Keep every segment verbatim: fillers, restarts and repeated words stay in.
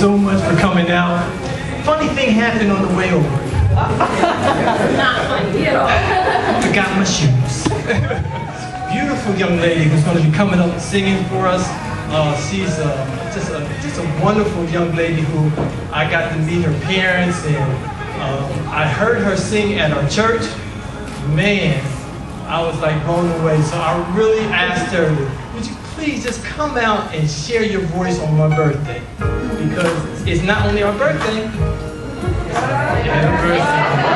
so much for coming out. Funny thing happened on the way over. Not funny at all. Forgot my shoes. Beautiful young lady who's going to be coming up and singing for us. Uh, she's uh, just, a, just a wonderful young lady who I got to meet her parents, and uh, I heard her sing at our church. Man, I was like blown away. So I really asked her, would you please just come out and share your voice on my birthday? Because it's not only our birthday, it's our anniversary.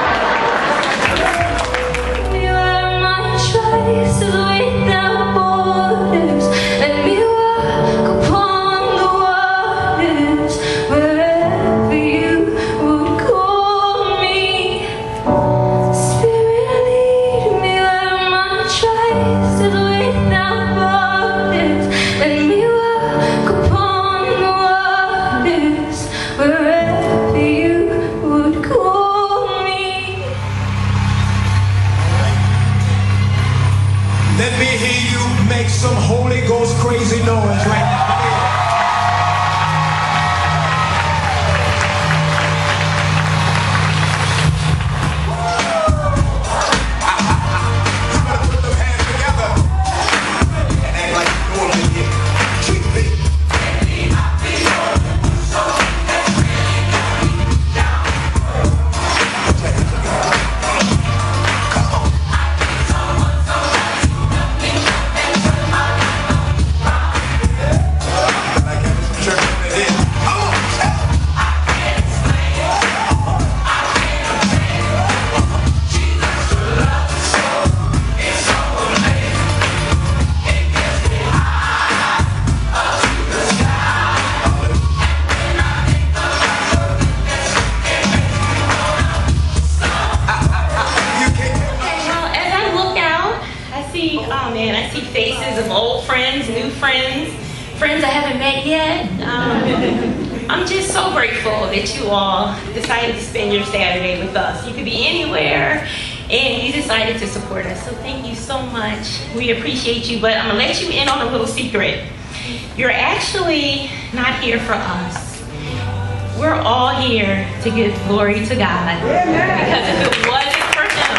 Let me hear you make some Holy Ghost crazy noise right now. Oh man, I see faces of old friends, new friends, friends I haven't met yet. Um, I'm just so grateful that you all decided to spend your Saturday with us. You could be anywhere and you decided to support us. So thank you so much. We appreciate you, but I'm gonna let you in on a little secret. You're actually not here for us. We're all here to give glory to God. Because if it wasn't for Him,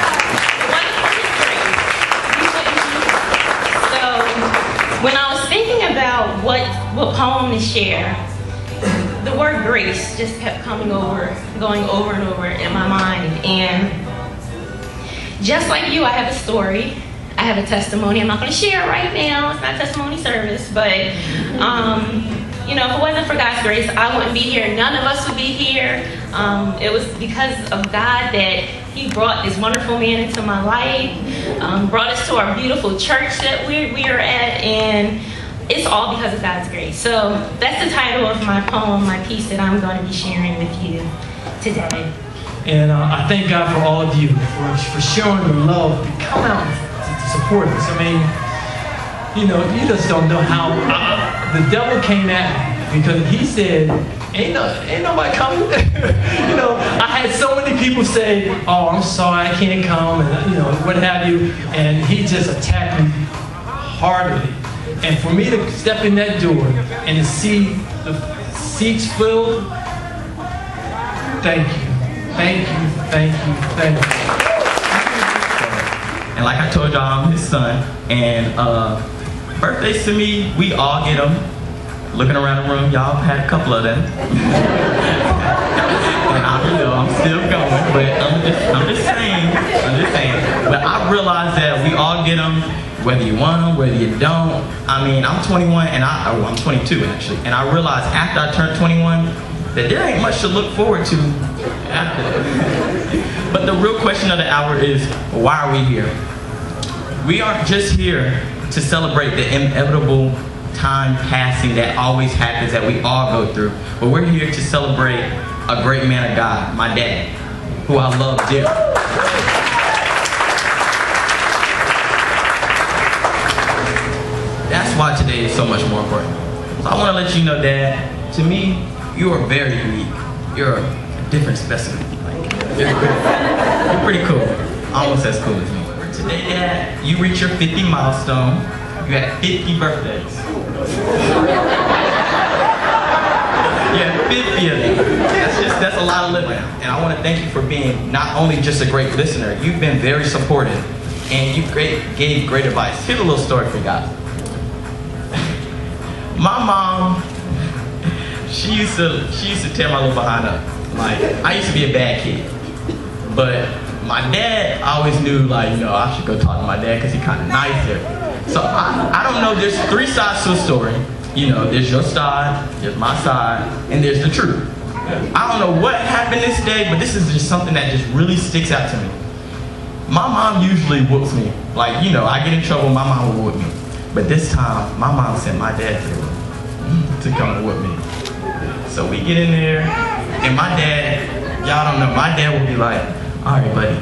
when I was thinking about what, what poem to share, the word grace just kept coming over, going over and over in my mind. And just like you, I have a story. I have a testimony. I'm not going to share it right now. It's not testimony service. But, um, you know, if it wasn't for God's grace, I wouldn't be here. None of us would be here. Um, it was because of God that He brought this wonderful man into my life, um, brought us to our beautiful church that we, we are at, and it's all because of God's grace. So that's the title of my poem, my piece that I'm going to be sharing with you today. And uh, I thank God for all of you, for, for showing the love, to come out to, to support us. I mean, you know, you just don't know how, uh, the devil came at me because he said, Ain't, no, ain't nobody coming. You know, I had so many people say, oh, I'm sorry, I can't come, and you know, what have you. And he just attacked me heartily. And for me to step in that door and to see the seats filled, thank you, thank you, thank you, thank you. And like I told y'all, I'm his son. And uh, birthdays to me, we all get them. Looking around the room, y'all had a couple of them. And I you know I'm still going, but I'm just, I'm just saying, I'm just saying. But I realize that we all get them, whether you want them, whether you don't. I mean, I'm twenty-one, and I, oh, I'm twenty-two actually, and I realized after I turned twenty-one that there ain't much to look forward to after that. But the real question of the hour is, why are we here? We aren't just here to celebrate the inevitable time passing that always happens, that we all go through, but we're here to celebrate a great man of God, my dad, who I love dearly. That's why today is so much more important. So I want to let you know, Dad, to me, you are very unique. You're a different specimen. Like, you're, you're pretty cool, almost as cool as me. Today, Dad, you reached your fifty milestone. You had fifty birthdays. I live now. And I want to thank you for being not only just a great listener, you've been very supportive, and you great, gave great advice. Here's a little story for you guys. My mom, she used to she used to tear my little behind up. Like, I used to be a bad kid, but my dad, I always knew, like, you know, I should go talk to my dad because he's kind of nicer. So I, I don't know, there's three sides to a story. You know, there's your side, there's my side, and there's the truth. I don't know what happened this day, but this is just something that just really sticks out to me. My mom usually whoops me. Like, you know, I get in trouble, my mom will whoop me. But this time, my mom sent my dad to, to come and whoop me. So we get in there, and my dad, y'all don't know, my dad will be like, all right, buddy.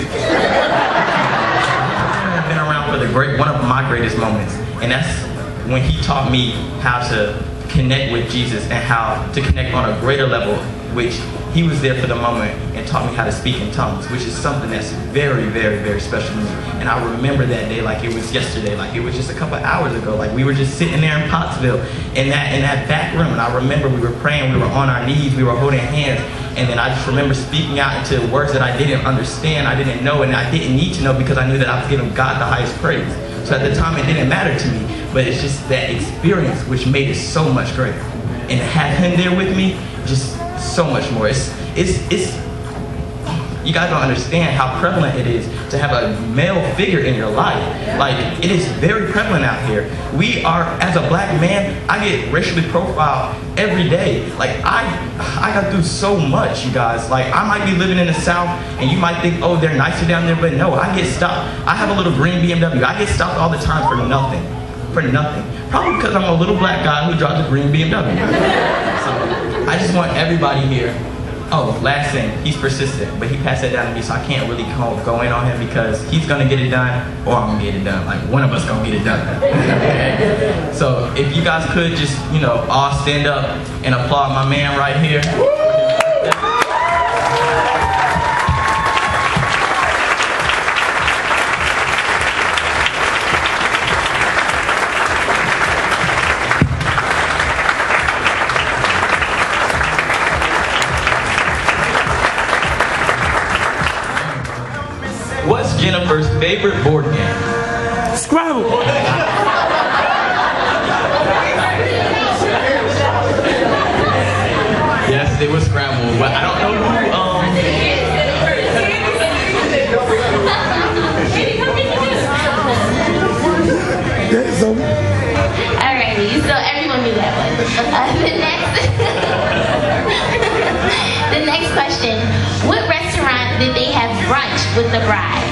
I've been around for the great, one of my greatest moments, and that's when he taught me how to connect with Jesus and how to connect on a greater level, which he was there for the moment and taught me how to speak in tongues, which is something that's very, very, very special to me. And I remember that day like it was yesterday, like it was just a couple of hours ago. Like we were just sitting there in Pottsville in that in that back room, and I remember we were praying, we were on our knees, we were holding hands, and then I just remember speaking out into words that I didn't understand, I didn't know, and I didn't need to know because I knew that I was giving God the highest praise. So at the time it didn't matter to me, but it's just that experience which made it so much greater. And to have him there with me, just so much more. It's, it's, it's, you guys don't understand how prevalent it is to have a male figure in your life. Like, it is very prevalent out here. We are, as a black man, I get racially profiled every day. Like, I, I got through so much, you guys. Like, I might be living in the South, and you might think, oh, they're nicer down there, but no, I get stopped. I have a little green B M W. I get stopped all the time for nothing. For nothing. Probably because I'm a little black guy who drives a green B M W. So, I just want everybody here. Oh, last thing, he's persistent, but he passed that down to me, so I can't really go in on him because he's gonna get it done, or I'm gonna get it done. Like, one of us gonna get it done. Okay? So, if you guys could just, you know, all stand up and applaud my man right here. What's Jennifer's favorite board game? Scrabble. Yes, it was Scrabble, but I don't know who, um... Alrighty, so everyone knew that one. Uh, the next... the next question. What restaurant did they have brunch with the bride?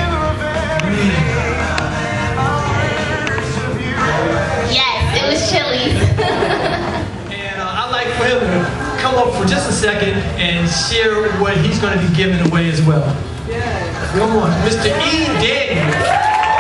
Yes, it was Chili's. And uh, I'd like for him to come up for just a second and share what he's going to be giving away as well. Yeah. Come on, Mister E. Daniels.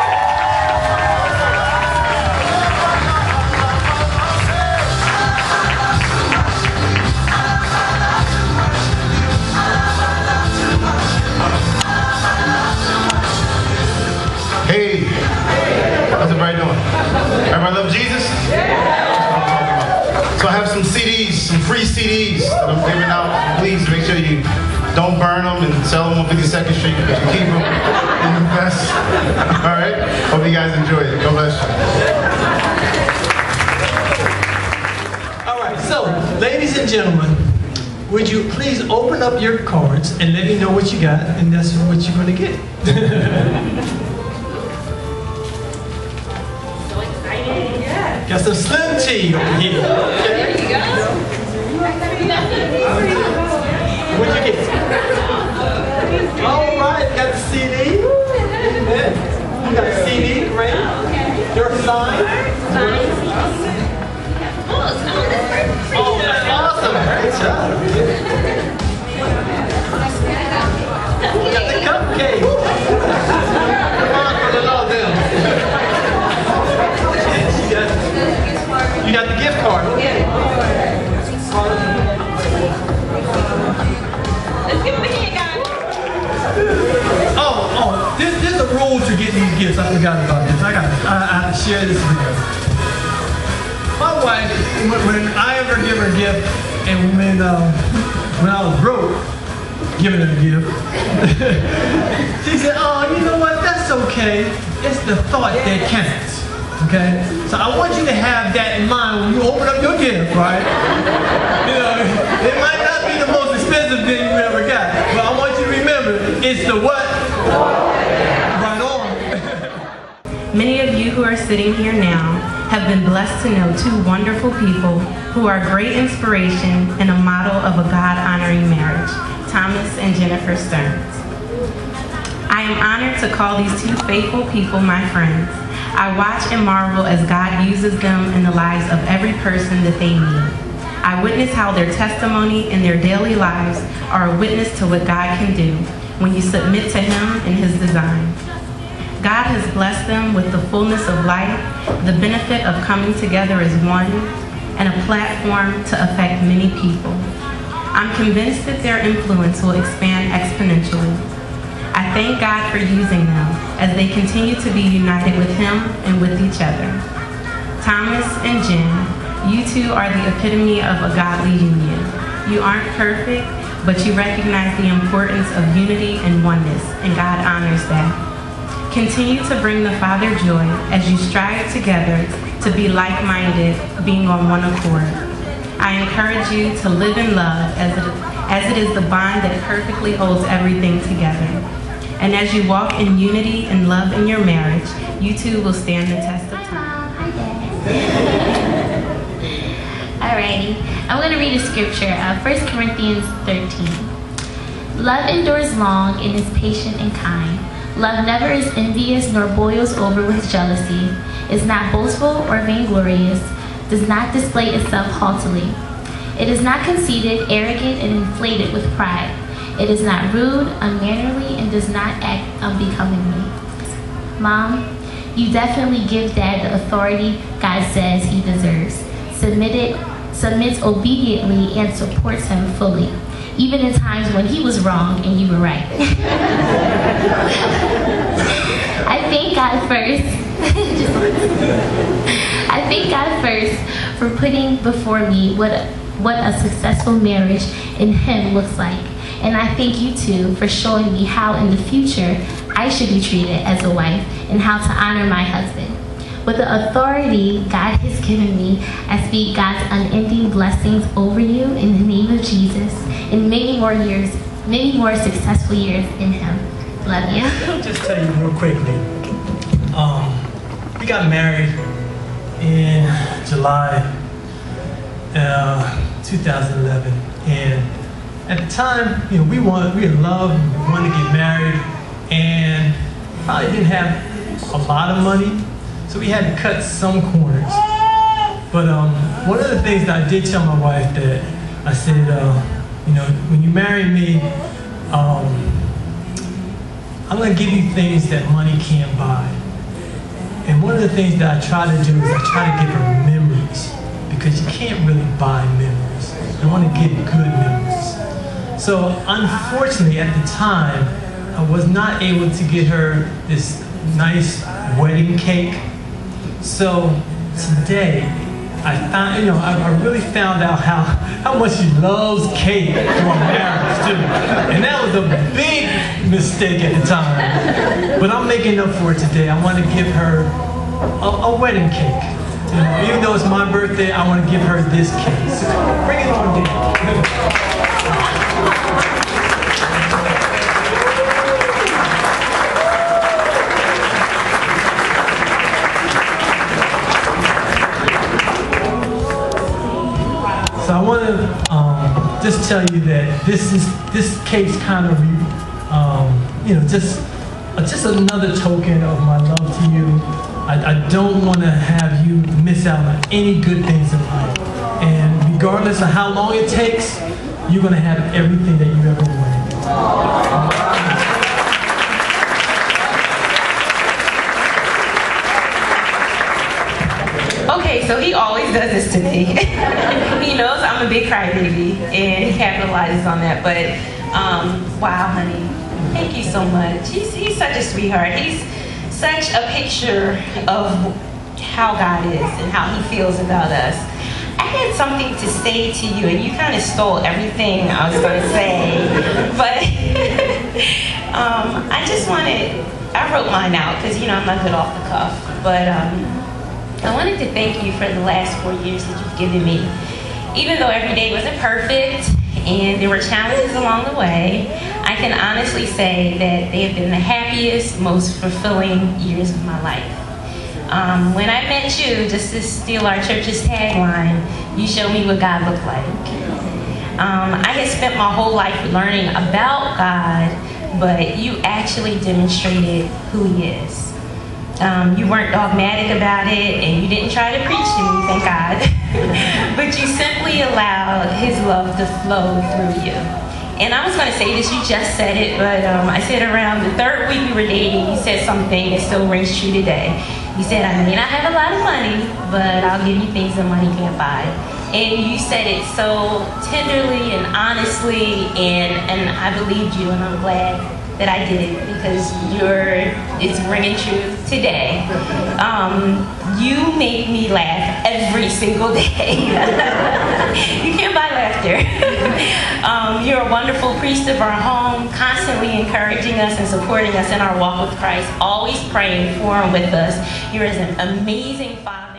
Hey, how's everybody doing? Everybody love Jesus? That's what I'm talking about. So I have some C Ds, some free C Ds that I'm giving out. Please make sure you don't burn them and sell them on fifty-second Street, but you keep them in the vest. All right? Hope you guys enjoy it. God bless you. All right, so, ladies and gentlemen, would you please open up your cards and let me know what you got, and that's what you're going to get. Got some Slim Tea over here. There you go. What'd you get? All right, got the C D. Amen. You got the C D, great. Your sign. Oh, that's awesome. Great job. You got the cupcake. Come on, put it all down. You got the gift card. Let's give him a hand, guys. Oh, oh, this, this is the rule to get these gifts. I forgot about this. I got I, I have to share this with you. My wife, when, when I ever give her a gift, And when, uh, when I was broke, giving her a gift, she said, oh, you know what, that's okay. It's the thought that counts, okay? So I want you to have that in mind when you open up your gift, right? You know, it might not be the most expensive thing you ever got, but I want you to remember, it's the what? Right on. Many of you who are sitting here now have been blessed to know two wonderful people who are great inspiration and a model of a God-honoring marriage, Thomas and Jennifer Stearns. I am honored to call these two faithful people my friends. I watch and marvel as God uses them in the lives of every person that they meet. I witness how their testimony in their daily lives are a witness to what God can do when you submit to Him and His design. God has blessed them with the fullness of life, the benefit of coming together as one, and a platform to affect many people. I'm convinced that their influence will expand exponentially. I thank God for using them as they continue to be united with Him and with each other. Thomas and Jen, you two are the epitome of a godly union. You aren't perfect, but you recognize the importance of unity and oneness, and God honors that. Continue to bring the Father joy as you strive together to be like-minded, being on one accord. I encourage you to live in love as it, as it is the bond that perfectly holds everything together. And as you walk in unity and love in your marriage, you two will stand the test of time. Hi, Dad. Alrighty, I'm going to read a scripture, uh, First Corinthians thirteen. Love endures long and is patient and kind. Love never is envious nor boils over with jealousy, is not boastful or vainglorious, does not display itself haughtily. It is not conceited, arrogant, and inflated with pride. It is not rude, unmannerly, and does not act unbecomingly. Mom, you definitely give Dad the authority God says he deserves. Submitted, submits obediently and supports him fully, even in times when he was wrong and you were right. I thank God first. I thank God first for putting before me what a, what a successful marriage in Him looks like. And I thank you too for showing me how in the future I should be treated as a wife and how to honor my husband. With the authority God has given me, I speak God's unending blessings over you in the name of Jesus and many more years, many more successful years in Him. Love you. I'll just tell you real quickly. Um, we got married in July uh, two thousand eleven, and at the time, you know, we wanted, we were in love, we wanted to get married, and probably didn't have a lot of money, so we had to cut some corners. But um, one of the things that I did tell my wife that I said, uh, you know, when you marry me, um, I'm going to give you things that money can't buy. And one of the things that I try to do is I try to give her memories, because you can't really buy memories. I want to give good memories. So unfortunately, at the time, I was not able to get her this nice wedding cake. So today, I found, you know, I, I really found out how, how much she loves cake through our marriage too. And that was a big mistake at the time. But I'm making up for it today. I want to give her a, a wedding cake. You know, even though it's my birthday, I want to give her this cake. So bring it on, Dad. So I want to um, just tell you that this is this cake's kind of, um, you know, just uh, just another token of my love to you. I, I don't want to have you miss out on any good things in life. And regardless of how long it takes, you're going to have everything that you ever wanted. Okay, so he always does this to me. He knows I'm a big crybaby, and he capitalizes on that. But um, wow, honey, thank you so much. He's he's such a sweetheart. He's such a picture of how God is and how He feels about us. I had something to say to you, and you kind of stole everything I was going to say. But um, I just wanted, I wrote mine out because, you know, I'm not good off the cuff. But um, I wanted to thank you for the last four years that you've given me. Even though every day wasn't perfect and there were challenges along the way, I can honestly say that they have been the happiest, most fulfilling years of my life. Um, when I met you, just to steal our church's tagline, you showed me what God looked like. Um, I had spent my whole life learning about God, but you actually demonstrated who He is. Um, you weren't dogmatic about it, and you didn't try to preach to me, thank God. But you simply allowed His love to flow through you. And I was going to say this, you just said it, but um, I said around the third week we were dating, you said something that still rings true today. You said, I may not have a lot of money, but I'll give you things that money can't buy. And you said it so tenderly and honestly, and, and I believed you, and I'm glad that I did, because you're, it's ringing true today. Um, you make me laugh every single day. You can't buy laughter. um, you're a wonderful priest of our home, constantly encouraging us and supporting us in our walk with Christ, always praying for and with us. You're an amazing father.